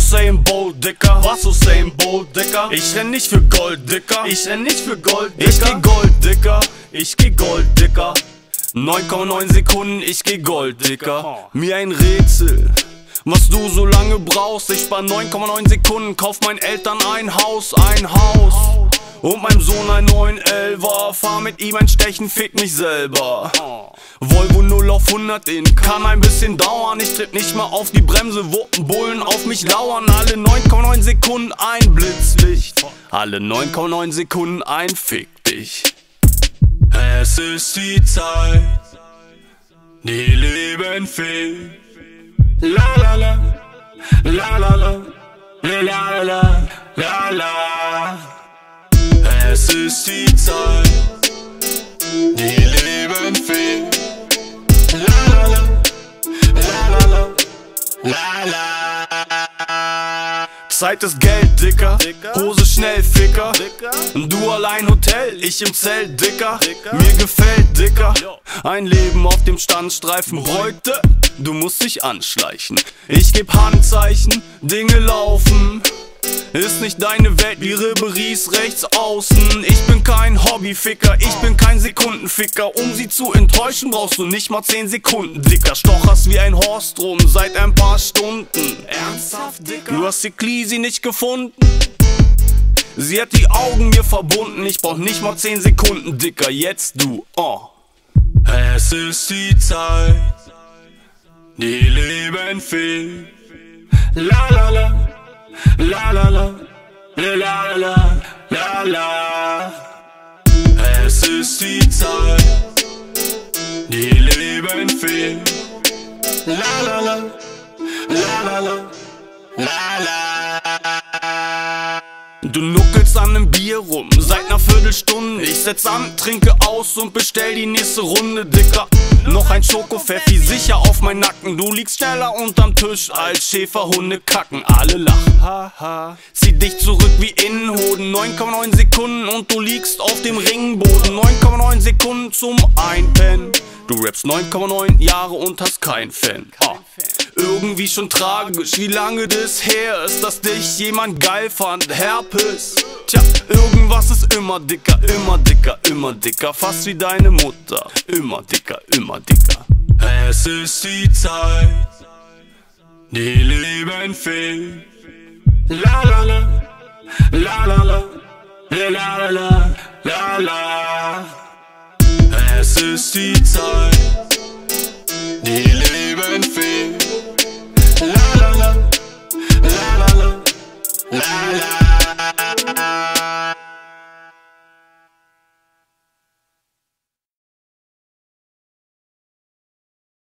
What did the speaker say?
Usain Bolt, Dicker? Was Usain Bolt, Dicker? Ich renn nicht für Gold, Dicker. Ich renn nicht für Gold, Dicker. Ich geh Gold, Dicker. Ich geh Gold, Dicker. 9,9 Sekunden, ich geh Gold, Dicker. Mir ein Rätsel, was du so lange brauchst. Ich spar 9,9 Sekunden, kauf meinen Eltern ein Haus. Und meinem Sohn ein 911er. Fahr mit ihm ein Stechen, fick mich selber. Volvo 0 auf 100 in, kann ein bisschen dauern. Ich tritt nicht mal auf die Bremse, wo Bullen auf mich lauern. Alle 9,9 Sekunden ein Blitzlicht. Alle 9,9 Sekunden ein Fick dich. Es ist die Zeit, die Leben fehlt. La la la, la la la, la la la, la. Es ist die Zeit, die Leben fehlt. La la la, la la la, la la. Zeit ist Geld, Dicker. Hose schnell, Ficker. Du allein Hotel, ich im Zelt, Dicker. Mir gefällt, Dicker. Ein Leben auf dem Standstreifen. Bräute, du musst dich anschleichen. Ich geb Handzeichen, Dinge laufen. Ist nicht deine Welt wie Riberies rechts außen. Ich bin kein Hobbyficker, ich bin kein Sekundenficker. Um sie zu enttäuschen brauchst du nicht mal 10 Sekunden, Dicker. Stocherst wie ein Horst rum seit ein paar Stunden. Ernsthaft, Dicker? Du hast die Clisi nicht gefunden. Sie hat die Augen mir verbunden. Ich brauch nicht mal 10 Sekunden, Dicker. Jetzt du, Es ist die Zeit, die Leben fehlt. La la la, la la la, la la la, la. Es ist die Zeit, die Leben fehlt. La la la, la la la, la la. Du nuckelst an nem Bier rum, seit ner Viertelstunde. Ich setz an, trinke aus und bestell die nächste Runde, Dicker. Noch ein Schokopfeffi, sicher auf mein Nacken. Du liegst schneller unterm Tisch als Schäferhunde kacken. Alle lachen, haha. Zieh dich zurück wie Innenhoden. 9,9 Sekunden und du liegst auf dem Ringboden. 9,9 Sekunden zum Einpennen. Du rappst 9,9 Jahre und hast keinen Fan. Irgendwie schon tragisch, wie lange das her ist, dass dich jemand geil fand. Herpes. Tja, irgendwas ist immer dicker, immer dicker, immer dicker. Fast wie deine Mutter. Immer dicker, immer dicker. Es ist die Zeit, die Leben fehlt. La la la, la la la, la la la, la. Es ist die Zeit, die Leben fehlt. La la la, la la la, la la.